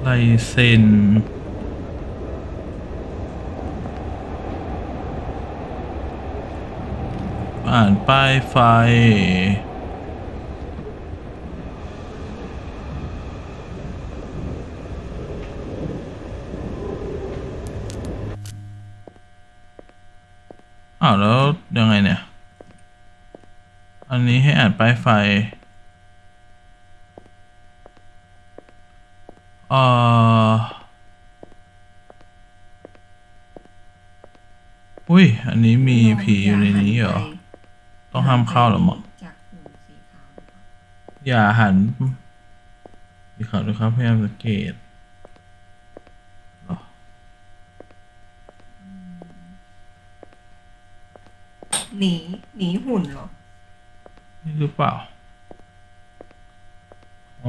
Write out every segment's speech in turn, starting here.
ลายเซ็นอ่านป้ายไฟอ้าวแล้วยังไงเนี่ยอันนี้ให้อ่านป้ายไฟอุ้ยอันนี้มีผีอยู่ในนี้เหรอต้องห้ามเข้าหรอมั้งอย่าหันสีขาวด้วยครับพยายามสังเกตหนีหุ่นเหรอนี่หรือเปล่าอ๋อ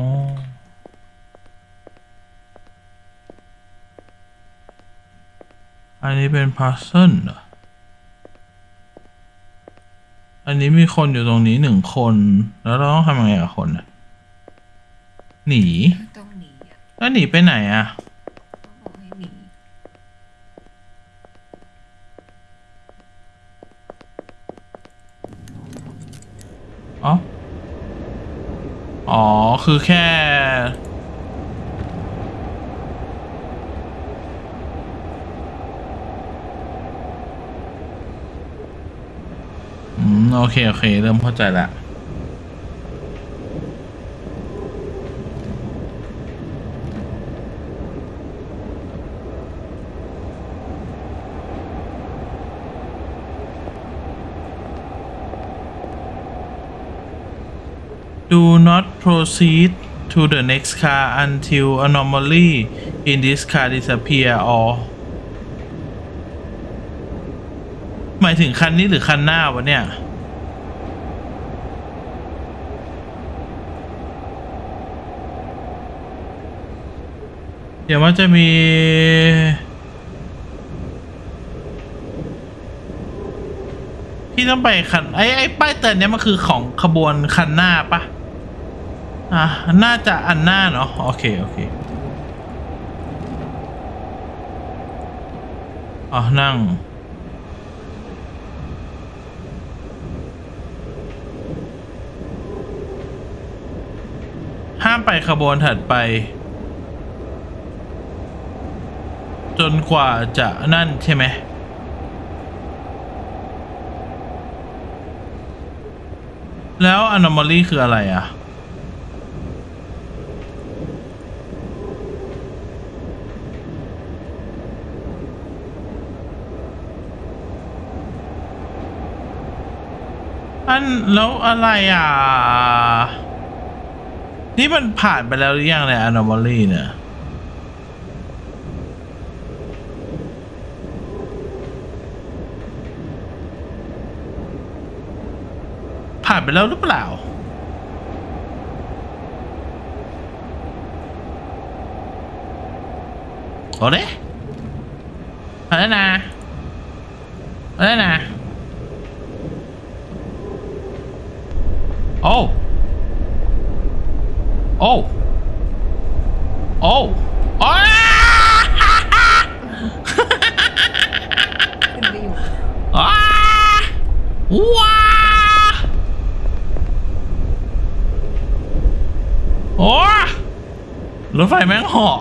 อันนี้เป็นพัซเซิลเหรออันนี้มีคนอยู่ตรงนี้1 คนแล้วเราต้องทำยังไงกับคนหนีต้องหนีแล้วหนีไปไหนอ่ะบอกให้หนีอ๋อคือแค่โอเคเริ่มเข้าใจละ Do not proceed to the next car until anomaly in this car disappear or หมายถึงคันนี้หรือคันหน้าวะเนี่ยเดี๋ยวมันจะมีพี่ต้องไปคันไอ้ป้ายเตือนเนี้ยมันคือของขบวนคันหน้าปะน่าจะอันหน้าเนาะโอเคนั่งห้ามไปขบวนถัดไปจนกว่าจะนั่นใช่ไหมแล้ว anomaly คืออะไรอ่ะแล้วอะไรอ่ะนี่มันผ่านไปแล้วหรือยังใน anomaly เนี่ยผ่านไปแล้วหรือเปล่าโอ้เด้อะไรนะโอ้ขึ้นไปอยู่ว้าโอ้รถไฟแม่งเหาะ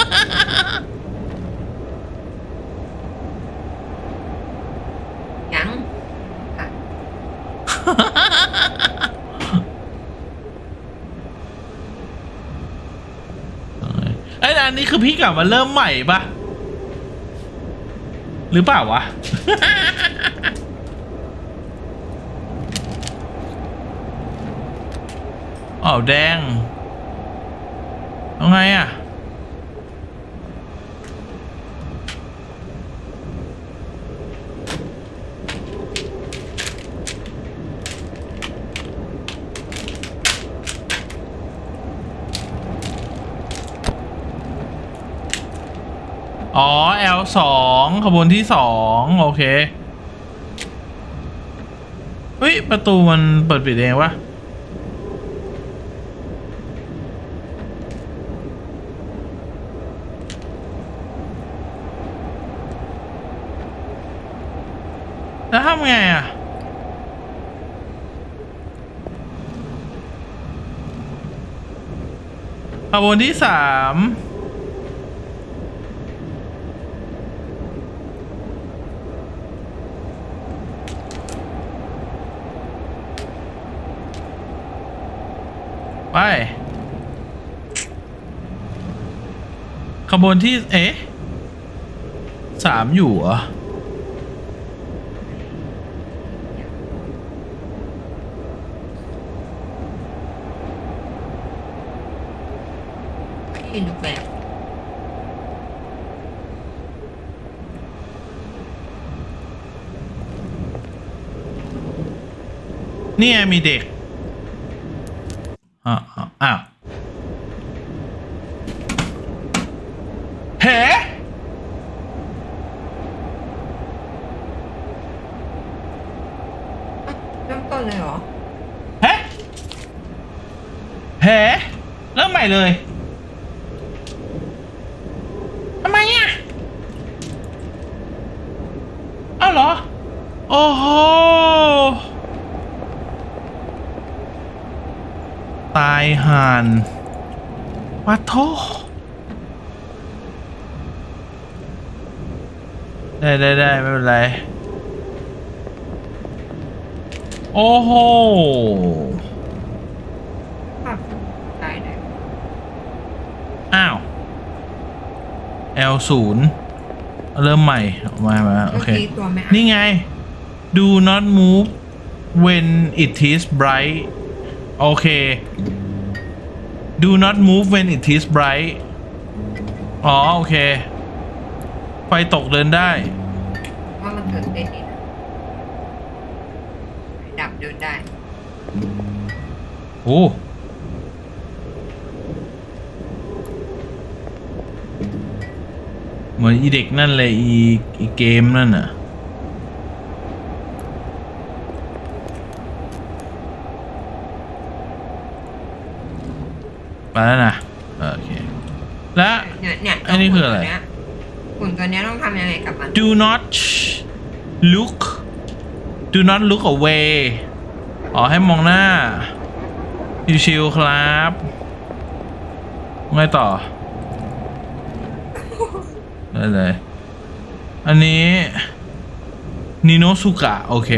ยังอันนี้คือพี่กลับมาเริ่มใหม่ปะหรือเปล่าวะอ๋อแดงเอาไงอ่ะอ๋อ L2 ขบวนที่2โอเคเฮ้ยประตูมันเปิดปิดเองวะแล้วทำไงอ่ะขบวนที่3ไปขบวนที่3อยู่เหรอที่ดูแบบนี่ไงมีเด็กอ้าวเฮ้เริ่มต้นเลยเหรอเฮ้เฮ้เริ่มใหม่เลยทำไมอ่ะเอ้าเหรอโอ้โหตายห่านวัดโทได้ไม่เป็นไรโอ้โหครับตายเลยอ้าว L0 เริ่มใหม่มาโอเคตัวไม่นี่ไง do not move when it is bright โอเค do not move when it is bright อ๋อโอเค ไฟตกเดินได้ว่ามันตื่นเต้นดีนะดับเดินได้โอ้เหมือนอีเด็กนั่นเลยอีเกมนั่นน่ะไปแล้วนะโอเคและเนี่ยอันนี้คืออะไรหุ่นตัวเนี้ยต้องทำยังไงกับมัน do not look away อ๋อให้มองหน้าชิวๆครับไงต่อได้เลยอันนี้นิโนสุกะโอเค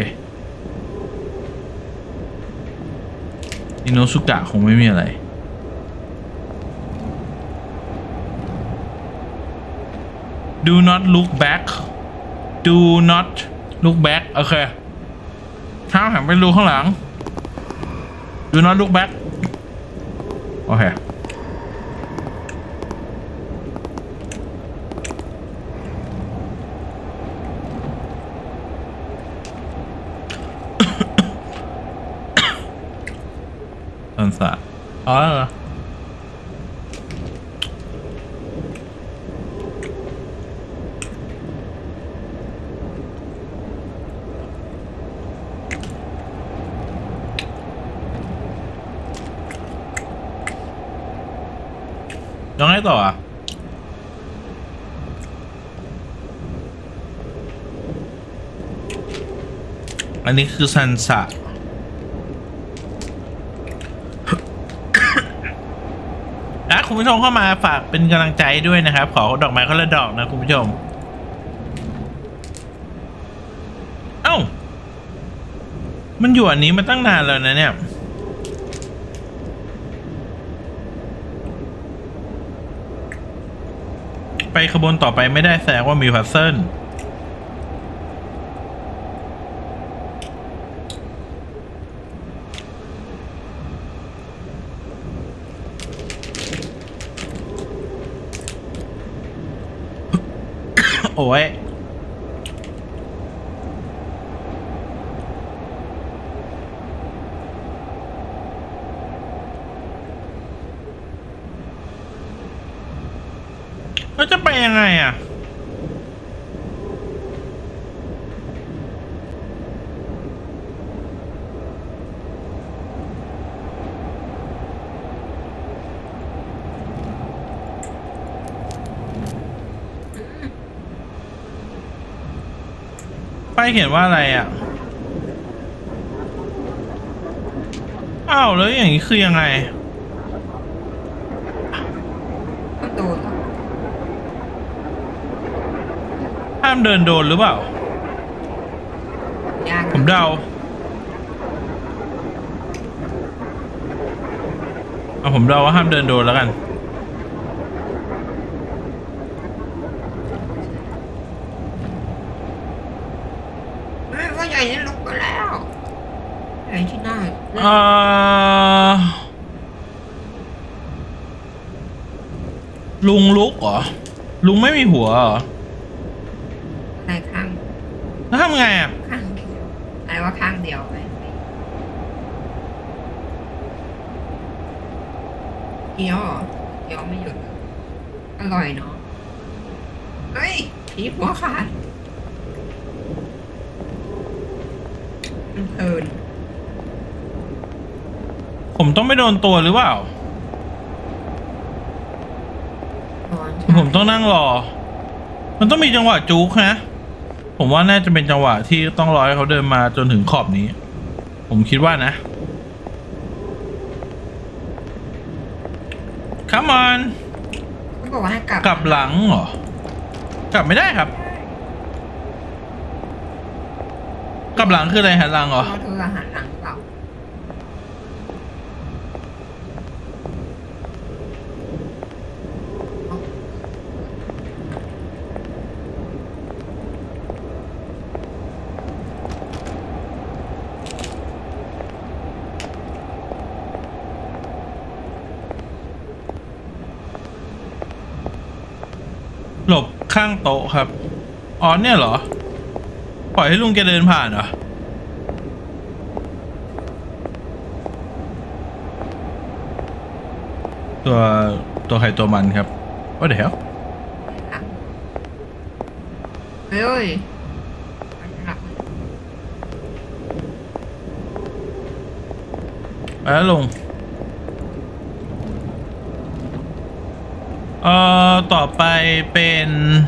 นิโนสุกะคงไม่มีอะไรdo not look back do not look back โอเคห้ามหันไปดูข้างหลัง do not look back โอเคต้นสะอ๋อเหรอยังไงต่ออ่ะอันนี้คือซันสะคุณผู้ชมเข้ามาฝากเป็นกำลังใจด้วยนะครับขอดอกไม้คนละดอกนะคุณผู้ชมเอ้ามันอยู่อันนี้มาตั้งนานแล้วนะเนี่ยไปขบวนต่อไปไม่ได้แสดงว่ามีพัซเซิลโอ้ยเราจะไปยังไงอ่ะป้ายเขียนว่าอะไรอ่ะอ้าวแล้วอย่างนี้คือยังไงก็โดนเหรอห้ามเดินโดนหรือเปล่ายากผมเดาเอาผมเดาว่าห้ามเดินโดนแล้วกันว่าใหญ่นี่ลุกไปแล้วใหญ่ที่หน้าลุงลุกเหรอลุงไม่มีหัวเหรออะไรข้างแล้วทำไงอ่ะข้างเดียวอะไรว่าข้างเดียวไหมเกี๊ยวเหรอเกี๊ยวไม่หยุดเลยอร่อยเนาะเฮ้ยผีหัวขาดมันเพลินผมต้องไม่โดนตัวหรือเปล่าร้อนผมต้องนั่งรอ มันต้องมีจังหวะจุกนะผมว่าน่าจะเป็นจังหวะที่ต้องรอให้เขาเดินมาจนถึงขอบนี้ ผมคิดว่านะ Come on เขาบอกว่าให้กลับกลับหลังเหรอ กลับไม่ได้ครับ กลับหลังคืออะไรหันหลังเหรอเพราะเธออาหารหลังเปล่าหลบข้างโต๊ะครับ อ๋อเนี่ยเหรอ ปล่อยให้ลุงแกเดินผ่านเหรอ ตัวใครตัวมันครับว่าเดี๋ยวเฮ้ยหลับไปแล้วลุงต่อไปเป็น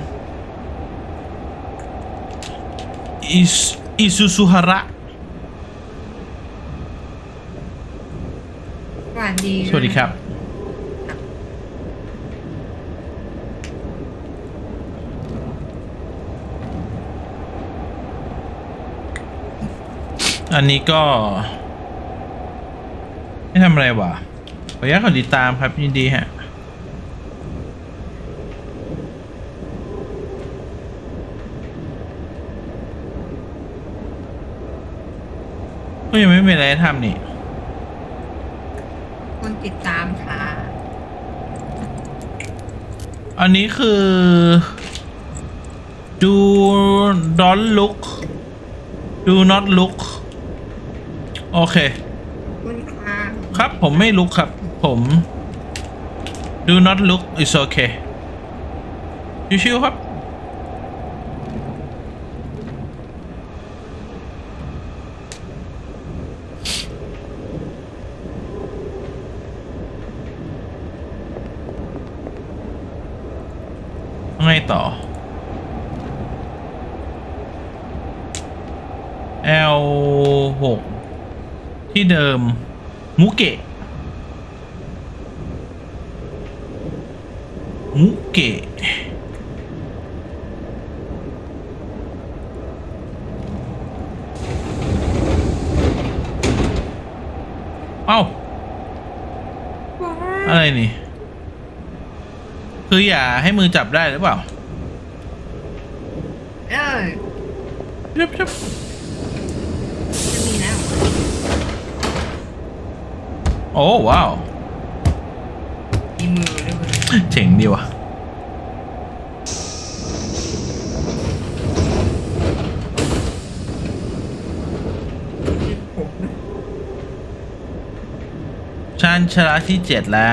อิซูซุฮาระสวัสดีสวัสดีครับ อันนี้ก็ไม่ทำอะไรวะขออนุญาตกดติดตามครับยินดีฮะก็ยังไม่มีอะไรให้ทำนี่คนติดตามค่ะอันนี้คือ do don't look do not look โอเคคุณค่ะครับผมไม่ลุกครับผม do not look is okay ชิวๆครับไงต่อ L6 ที่เดิมมุเกะมุเกะเอ้าอะไรนี่คืออย่าให้มือจับได้หรือเปล่าเออจับจะมีแล้วโอ้ว้าวมีมือด้วยเจ๋งดีว่ะมีผมด้วยชันชนะที่ 7 แล้ว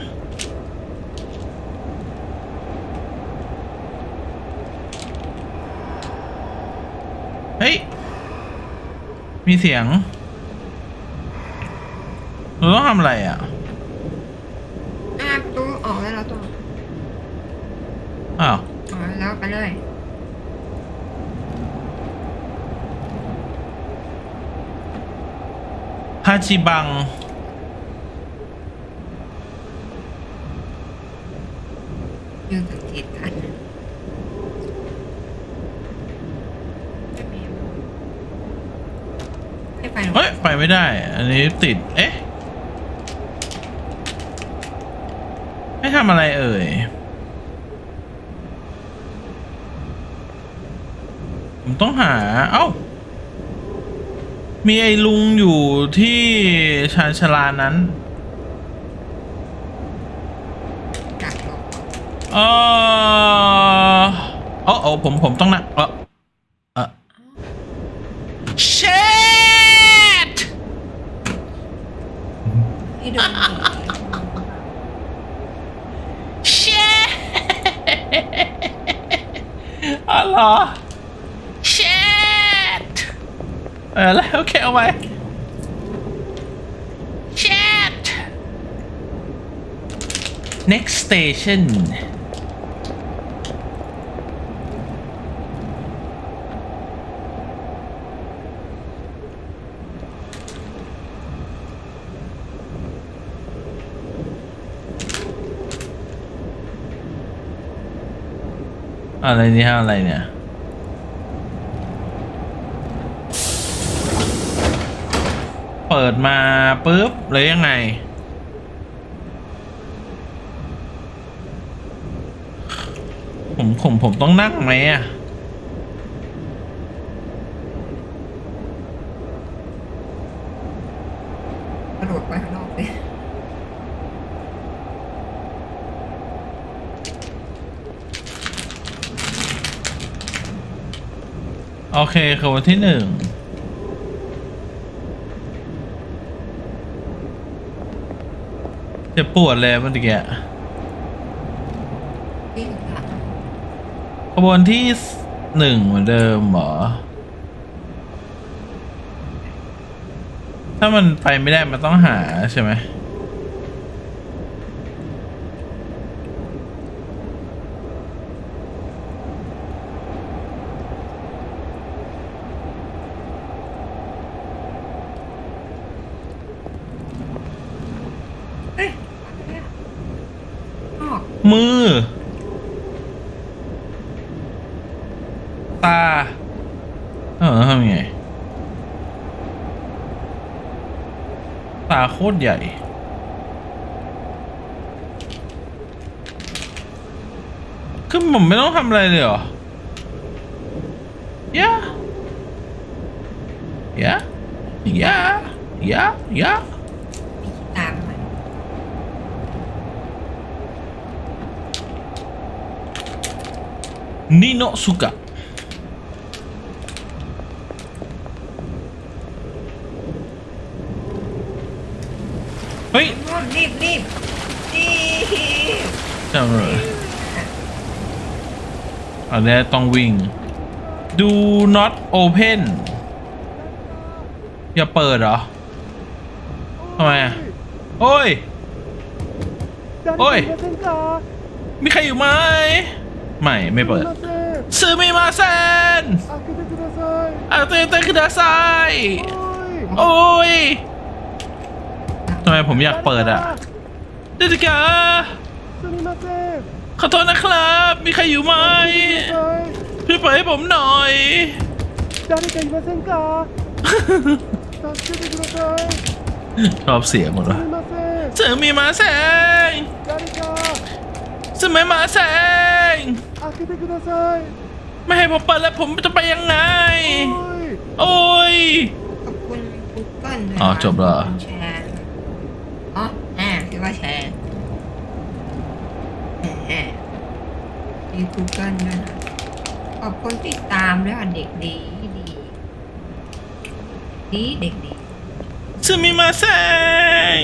เฮ้ย มีเสียงเราต้องทำอะไรอ่ะประตูออกแล้วตัวอ้าวออกแล้วไปเลยาจิบังยังสังเกตกันไม่ไปเฮ้ยไปไม่ได้อันนี้ติดเอ๊ะให้ทำอะไรเอ่ยผมต้องหาเอ้ามีไอ้ลุงอยู่ที่ชานชาลานั้นกักหรอกผมต้องนะshit ที่โดน shit อะไร shit แล้วโอเคเอาไว้ shit next station อะไรนี่ฮะอะไรเนี่ยเปิดมาปุ๊บเลยยังไงผมต้องนั่งไหมอ่ะกระโดดไปข้างนอกเลยโอเคคือวันที่1จะปวดเลยเมื่อกี้ขบวนที่1เหมือนเดิมเหรอถ้ามันไปไม่ได้มันต้องหาใช่ไหมมือตาทำยังไงตาโคตรใหญ่คือผมไม่ต้องทำอะไรเลยเหรอยะตามมานิโนสุกะเฮ้ยรีบจำเลยอันนี้ต้องวิ่ง do not open อย่าเปิดเหรอทำไมอ่ะโอ้ยมีใครอยู่ไหมไม่เปิดซึมิมาเซนอาเตเตคุดาไซโอ้ยทำไมผมอยากเปิดอ่ะเดดิกาขอโทษนะครับมีใครอยู่ไหมพี่เปิดให้ผมหน่อยชอบเสียงหมดวะซึมิมาเซนซึมิมาเซนไม่ให้ผมเปิดแล้วผมจะไปยังไงโอ้ยขอบคุณ Google อ๋อจบแล้วแชร์เรียกว่าแชร์มี Google ด้วยนะขอบคุณติดตามด้วยเด็กดีเด็กดีซึมิมาเซน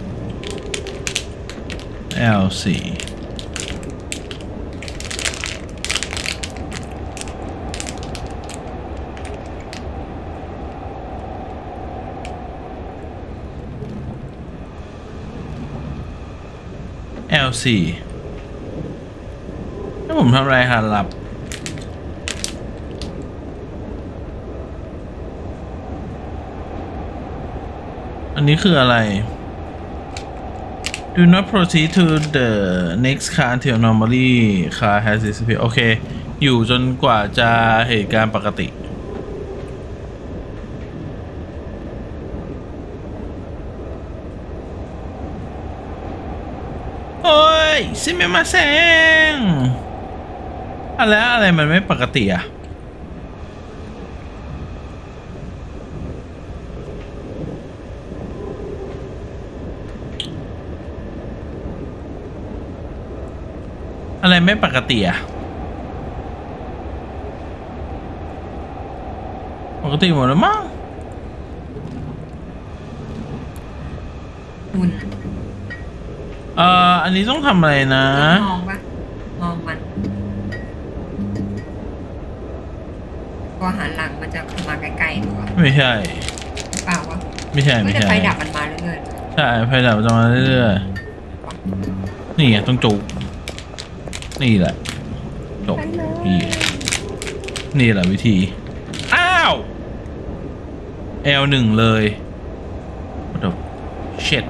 L4L4 ถ้าผมทำอะไรหาลับอันอันนี้คืออะไร Do not proceed to the next car until normally car has disappeared โอเค อยู่จนกว่าจะเหตุการณ์ปกติโอ้ยซิเมมาเซงอะไรมันไม่ปกติอะอะไรไม่ปกติอะปกติหมดแล้วมั้งคุณอันนี้ต้องทำอะไรนะมองปะมองมันพอหันหลังมันจะมาใกล้ๆหรือวะไม่ใช่เปล่าวะไม่ใช่แต่ไฟดับมันมาเรื่อยๆใช่ไฟดับจะมาเรื่อยๆนี่ไงต้องจุกนี่แหละจบนี่แหละวิธีอ้าว L1 เลย What the shit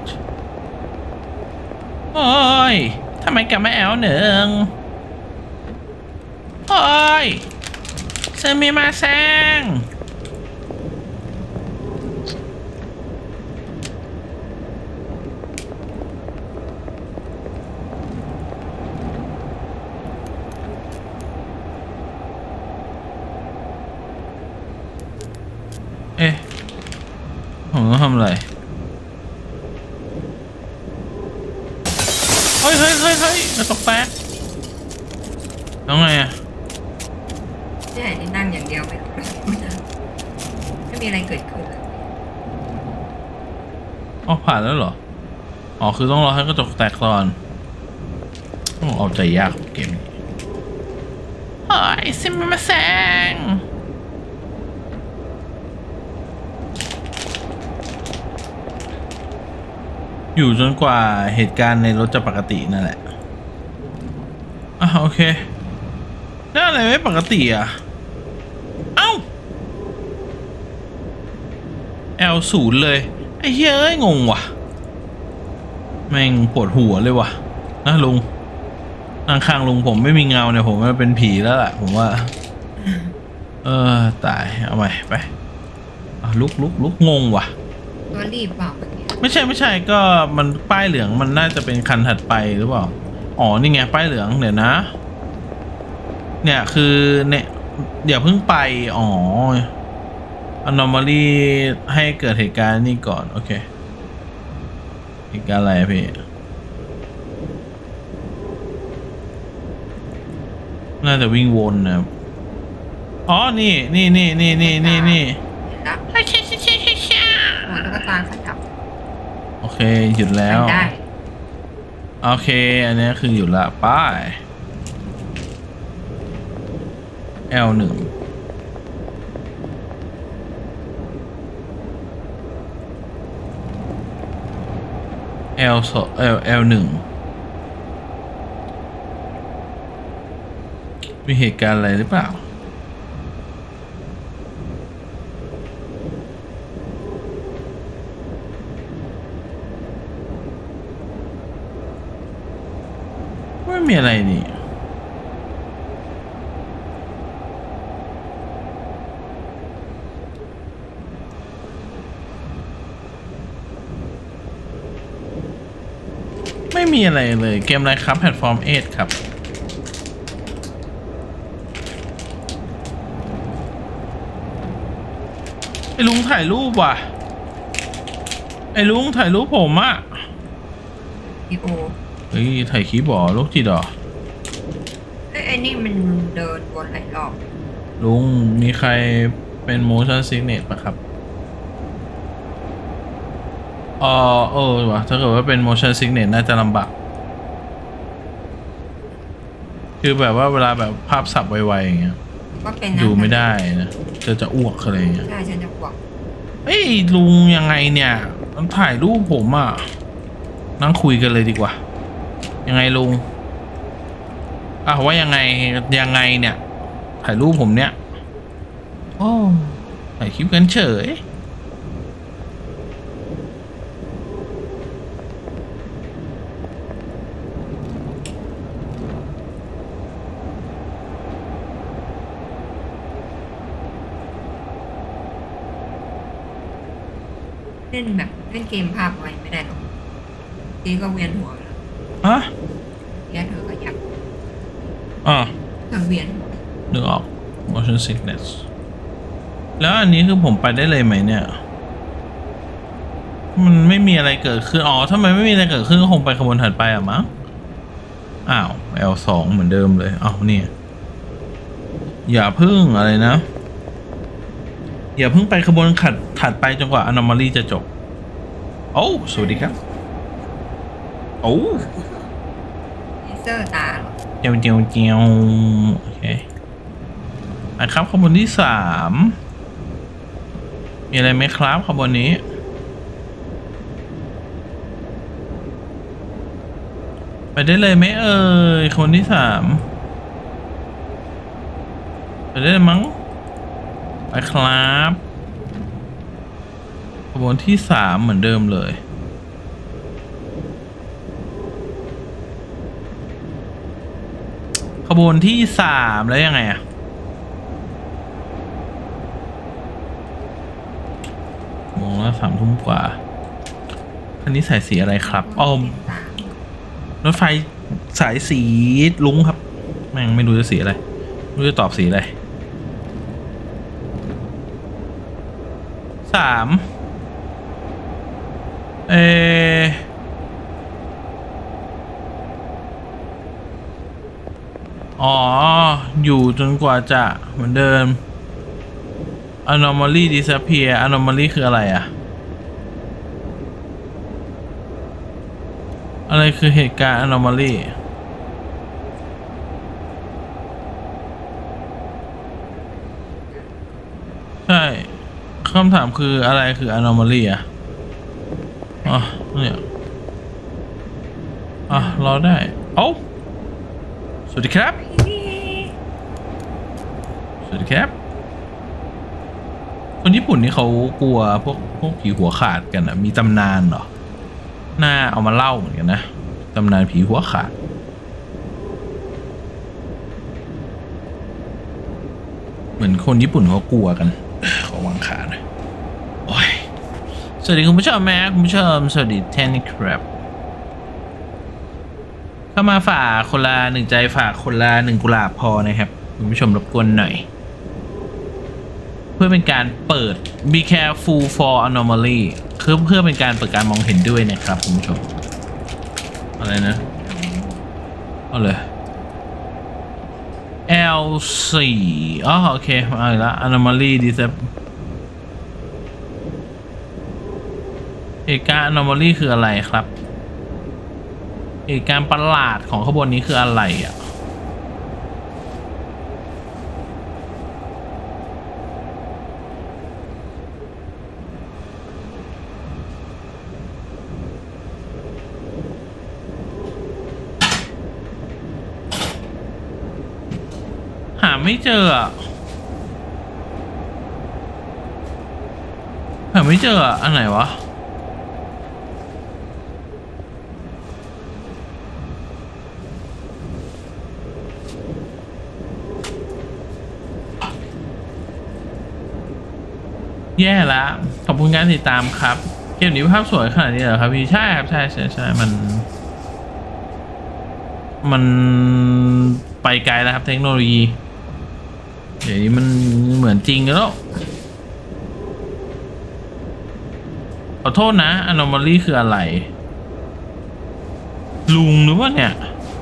โอ้ยทำไมกลับมา L1 โอ้ยซึมิมาเซงเอ๊ะผมต้องทำอะไรเฮ้ยกระตกแตกแล้วไงอะนี่นี่นั่งอย่างเดียวไม่มีอะไรเกิดขึ้นเลยอ๋อผ่านแล้วเหรออ๋อคือต้องรอให้กระจกแตกก่อนต้องเอาใจยากเกมนี้เฮ้ยซิมมาแซงอยู่จนกว่าเหตุการณ์ในรถจะปกตินั่นแหละโอเคน่าอะไรไม่ปกติอ่ะเอ้า L0 เลยไอ้เฮ้ยงงว่ะแม่งปวดหัวเลยว่ะนะลุงข้างลุงผมไม่มีเงาเนี่ยผมมันเป็นผีแล้วล่ะผมว่าตายเอาใหม่ไปลุกงงว่ะตัวรีบเปล่าไม่ใช่ก็มันป้ายเหลืองมันน่าจะเป็นคันถัดไปหรือเปล่าอ๋อนี่ไงป้ายเหลืองเดี๋ยวนะเนี่ยคือเนี่ยอย่าเพิ่งไปอ๋อ anomaly ให้เกิดเหตุการณ์นี่ก่อนโอเคเหตุการณ์อะไรพี่น่าจะวิ่งวนนะอ๋อนี่ตุ๊กตาขยับโอเคหยุดแล้วโอเคอันนี้คือหยุดละป้าย L1 L1 มีเหตุการณ์อะไรหรือเปล่าไม่มีอะไรนี่ไม่มีอะไรเลยเกมอะไรครับแพลตฟอร์ม8ครับไอ้ลุงถ่ายรูปว่ะไอ้ลุงถ่ายรูปผมอะพี่โอเฮ้ยถ่ายคลิปบ่อลูกจิตเหรอไอ้นี่มันเดินวนหลายรอบลุงมีใครเป็น motion sickness ปะครับว่ะถ้าเกิดว่าเป็น motion sickness น่าจะลำบากคือแบบว่าเวลาแบบภาพสับไวๆอย่างเงี้ยดูไม่ได้นะจะอ้วกอะไรอย่างเงี้ยใช่ฉันจะอ้วกเฮ้ยลุงยังไงเนี่ยต้องถ่ายรูปผมอ่ะนั่งคุยกันเลยดีกว่ายังไงลุงว่ายังไงเนี่ยถ่ายรูปผมเนี่ยถ่ายคลิปกันเฉยเล่นแบบเล่นเกมภาพไว้ไม่ได้หรอกทีก็เวียนหัวแล้วฮะแกเธอก็อยากอ่าเธอเวียนหัวนึกออก motion sickness แล้วอันนี้คือผมไปได้เลยไหมเนี่ย มันไม่มีอะไรเกิดขึ้น อ๋อทำไมไม่มีอะไรเกิดขึ้นก็คงไปขบวนถัดไปอะมั้ง อ้าว L2 เหมือนเดิมเลย อ้าวเนี่ยอย่าพึ่งอะไรนะ อย่าเพิ่งไปขบวนถัดไปจนกว่า anomaly จะจบ โอ้สวัสดีครับ โอ้เลเซอร์ตาเหรอเจียวโอเคนะครับขบวนที่3มีอะไรไหมครับขบวนนี้ไปได้เลยไหมเอ่ยขบวนที่3ไปได้เลยมั้งไปครับขบวนที่3เหมือนเดิมเลยขบวนที่3แล้วยังไงอะมองแล้ว3 ทุ่มกว่าคันนี้สายสีอะไรครับอ้อมรถไฟสายสีลุ้งครับแม่งไม่รู้จะสีอะไรไม่รู้จะตอบสีอะไร3อ๋ออยู่จนกว่าจะเหมือนเดิม anomaly disappear anomaly คืออะไรอะอะไรคือเหตุการณ์ anomaly ใช่คำถามคืออะไรคือ anomaly อะอ๋อเนี่ยรอได้โอ้สวัสดีครับสวัสดีครับคนญี่ปุ่นนี่เขากลัวพวกผีหัวขาดกันอะมีตำนานเหรอน่าเอามาเล่าเหมือนกันนะตำนานผีหัวขาดเหมือนคนญี่ปุ่นเขากลัวกันขอวางขาหน่อยโอ้ยสวัสดีคุณผู้ชมแม่คุณผู้ชมสวัสดีแทนนี่ครับเข้ามาฝากคนละ1 ใจฝากคนละ1 กุหลาบพอนะครับคุณผู้ชมรบกวนหน่อยเพื่อเป็นการเปิด be careful for anomaly คือเพื่อเป็นการเปิดการมองเห็นด้วยนะครับคุณผู้ชมอะไรนะเอาเลย L4 อ๋อโอเคมาอีกแล้ว anomaly disap เหตุการณ์ anomaly คืออะไรครับเหตุการณ์ประหลาดของขบวนนี้คืออะไรอ่ะหาไม่เจออ่ะหาไม่เจออ่ะอันไหนวะแย่แล้วขอบคุณการติดตามครับเกมนี้ภาพสวยขนาดนี้เหรอครับพี่ใช่ครับใช่มันไปไกลแล้วครับเทคโนโลยีเดี๋ยวนี้มันเหมือนจริงแล้วขอโทษนะ anomaly คืออะไรลุงหรือว่าเนี่ย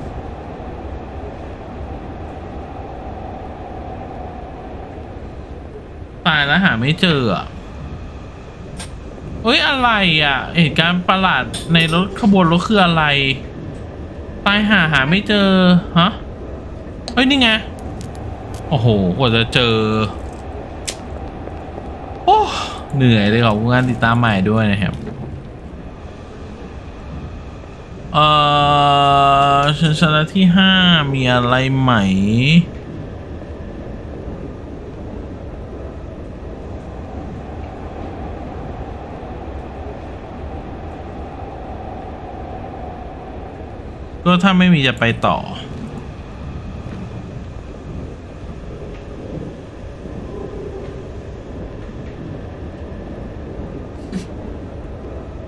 ตายแล้วหาไม่เจออ่ะเอ้ยอะไรอ่ะเหตุการณ์ประหลาดในรถขบวนรถคืออะไรตายหาไม่เจอฮะเฮ้ยนี่ไงโอ้โหกว่าจะเจอโอ้เหนื่อยเลยขอบคุณการติดตามใหม่ด้วยนะครับชนะที่5มีอะไรใหม่ก็ถ้าไม่มีจะไปต่อ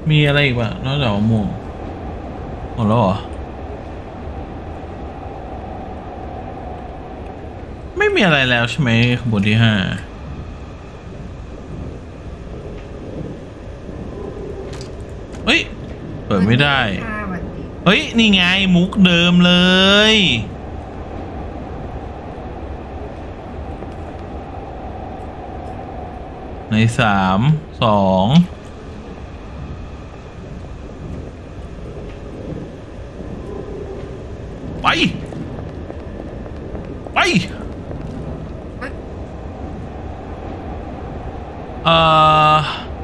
มีอะไรอีกปะนอกจากมะม่วงหมดแล้วเหรอไม่มีอะไรแล้วใช่ไหมขบวนที่5เฮ้ยเปิดไม่ได้เฮ้ยนี่ไงมุกเดิมเลยใน3 2ไปไปเอ่อ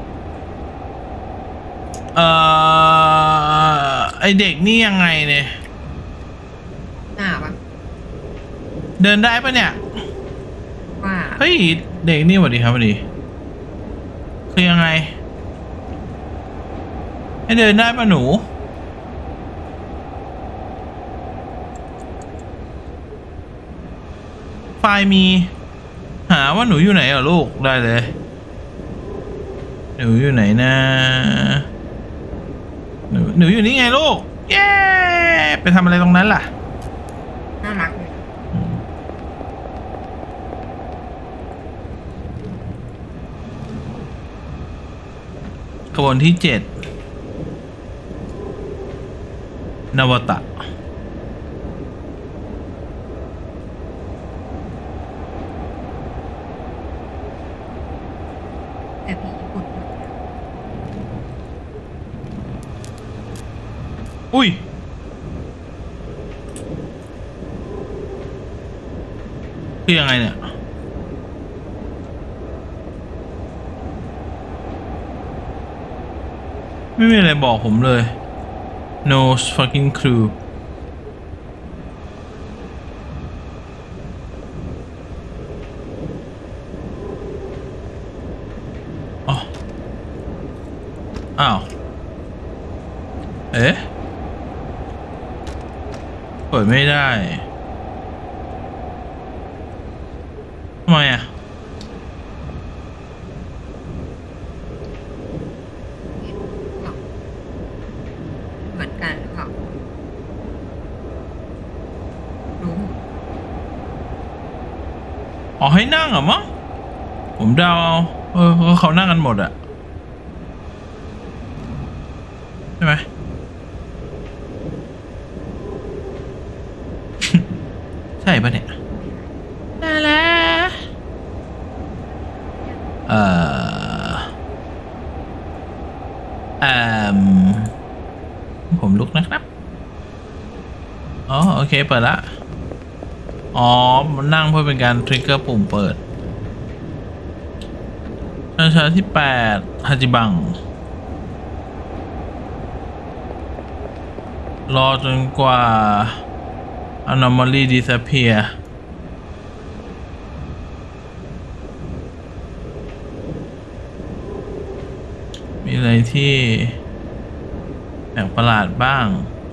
ไอเด็กนี่ยังไงเนี่ยปะเดินได้ปะเนี่ยว่าเฮ้ยเด็กนี่สวัสดีครับสวัสดีคือยังไงให้เดินได้ปะหนูไฟล์มีหาว่าหนูอยู่ไหนเหรอลูกได้เลยหนูอยู่ไหนนะหนูอยู่นี่ไงลูกเย้ไปทำอะไรตรงนั้นล่ะน่ารักเลยขบวนที่7นวตะแต่ผีญี่ปุ่นอุ้ยคือยังไงเนี่ยไม่มีอะไรบอกผมเลย no fucking clue อ๋ออ้าวเอ๊ะเปิดไม่ได้ทำไมอ่ะเหมือนกันหรือเปล่ารู้อ๋อให้นั่งเหรอมั้งผมเดาเอาเขานั่งกันหมดอะใช่ไหม ใช่ปะเนี่ยได้แล้วเอ่อเอ่มผมลุกนะครับอ๋อโอเคเปิดละอ๋อมันนั่งเพื่อเป็นการทริกเกอร์ปุ่มเปิดชั้นที่8ฮาจิบังรอจนกว่า anomaly disappear มีอะไรที่แปลกประหลาดบ้าง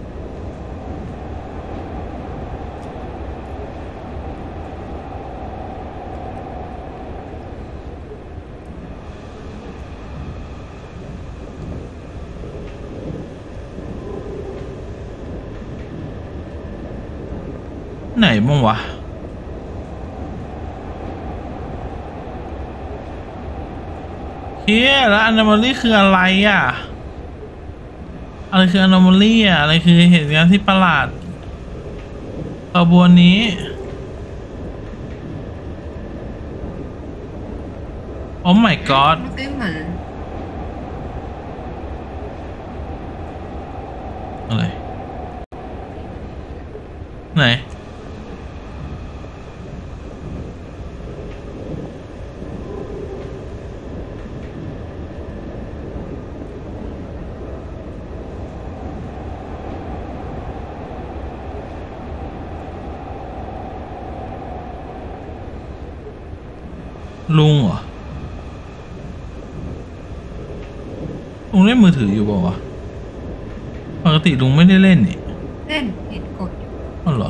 ไหนบ้างวะเฮียแล้ว anomaly คืออะไรอ่ะอะไรคือ anomaly อ่ะอะไรคือเหตุการณ์ที่ประหลาดขบวนนี้โอ้ my god มันก็เหมือนอะไรไหนลุงเหรอลุงเล่นมือถืออยู่เปล่าวะปกติลุงไม่ได้เล่นนี่เล่นเห็นกดอยู่อ๋อเหรอ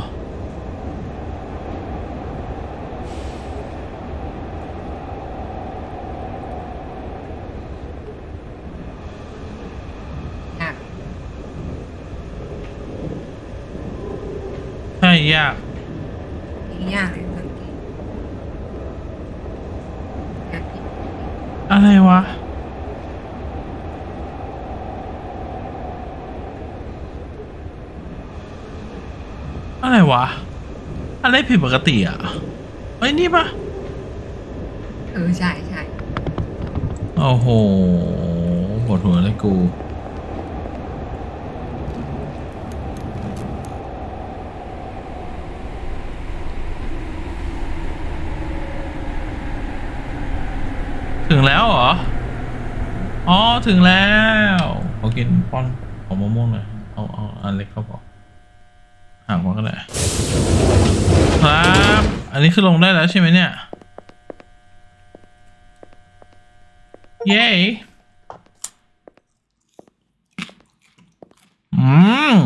ยากยากเลยสังเกตแบบผิดอะไรวะอะไรวะอะไรผิดปกติอ่ะเฮ้ยนี่ปะใช่ใช่โอ้โหปวดหัวเลยกูถึงแล้วเหรออ๋อถึงแล้วขอกินป้อนของมะม่วงหน่อยเอาอันเล็กเขาบอกห่างมาก็ได้ครับอันนี้คือลงได้แล้วใช่ไหมเนี่ยเย้อืม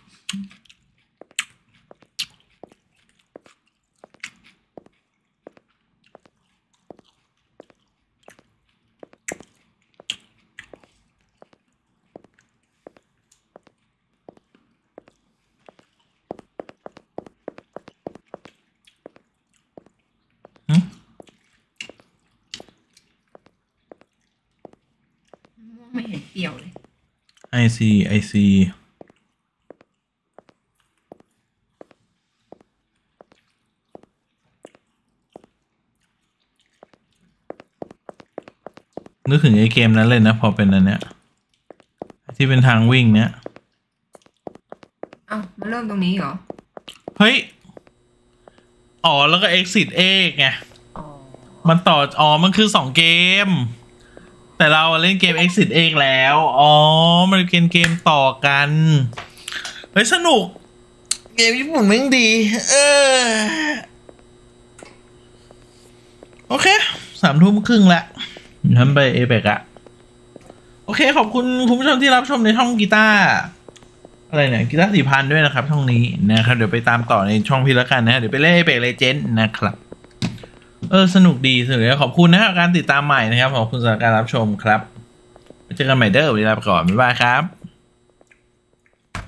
ไม่เห็นเปรี้ยวเลยไอซีนึกถึงไอเกมนั้นเลยนะพอเป็นอันเนี้ยที่เป็นทางวิ่งเนี้ยเอ้ามาเริ่มตรงนี้เหรอเฮ้ยอ๋อแล้วก็ exit เอกไงอ๋อมันต่อมันคือ2เกมแต่เราเล่นเกม exit เอกแล้วมันเป็นเกมต่อกันเฮ้ยสนุกเกมญี่ปุ่นแม่งดีโอเค3:30แล้วฉันไปเอเปกอะโอเคขอบคุณคุณผู้ชมที่รับชมในช่องกีตาร์อะไรเนี่ยกีตาร์4,000ด้วยนะครับช่องนี้นะครับเดี๋ยวไปตามต่อในช่องพี่ละกันนะเดี๋ยวไปเล่นเอเปกเลเจนด์นะครับสนุกดีขอบคุณนะครับการติดตามใหม่นะครับขอบคุณสำหรับการรับชมครับเจอกันใหม่เด้อวันนี้ลาไปก่อนบ๊ายบายครับ